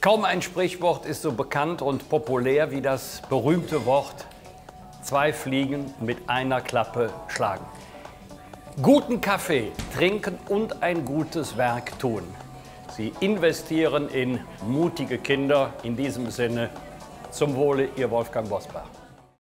Kaum ein Sprichwort ist so bekannt und populär wie das berühmte Wort „zwei Fliegen mit einer Klappe schlagen". Guten Kaffee trinken und ein gutes Werk tun. Sie investieren in mutige Kinder. In diesem Sinne, zum Wohle, Ihr Wolfgang Bosbach.